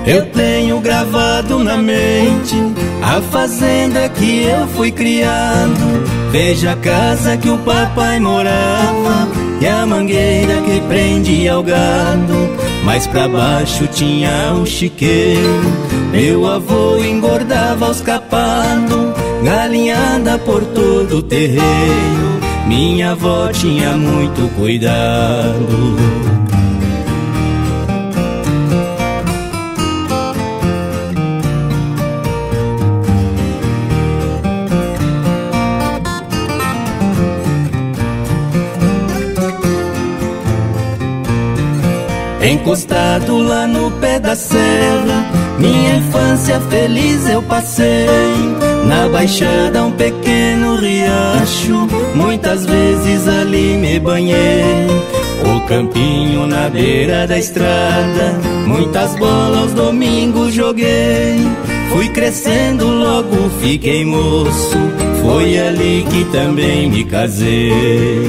Eu tenho gravado na mente a fazenda que eu fui criado. Veja a casa que o papai morava e a mangueira que prendia o gado. Mais pra baixo tinha o chiqueiro, meu avô engordava os capados, galinhada por todo o terreiro, minha avó tinha muito cuidado. Encostado lá no pé da serra, minha infância feliz eu passei. Na baixada um pequeno riacho, muitas vezes ali me banhei. O campinho na beira da estrada, muitas bolas aos domingos joguei. Fui crescendo, logo fiquei moço, foi ali que também me casei.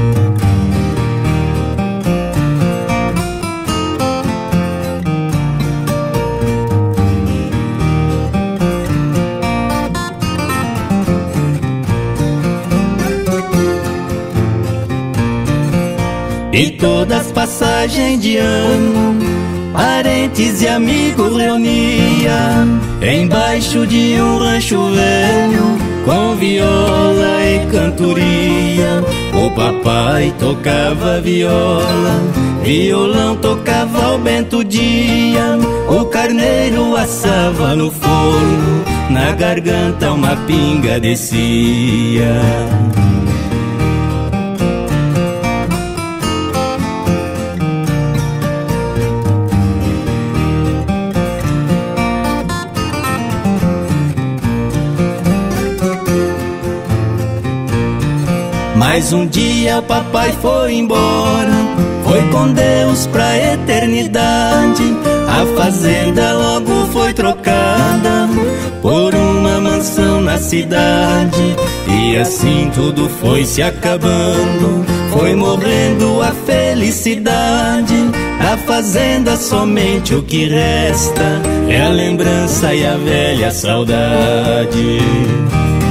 E todas as passagens de ano, parentes e amigos reunia embaixo de um rancho velho, com viola e cantoria. O papai tocava viola, violão tocava o Bento Dia. O carneiro assava no forno, na garganta uma pinga descia. Mas um dia o papai foi embora, foi com Deus pra eternidade. A fazenda logo foi trocada por uma mansão na cidade. E assim tudo foi se acabando, foi morrendo a felicidade. Da fazenda somente o que resta é a lembrança e a velha saudade.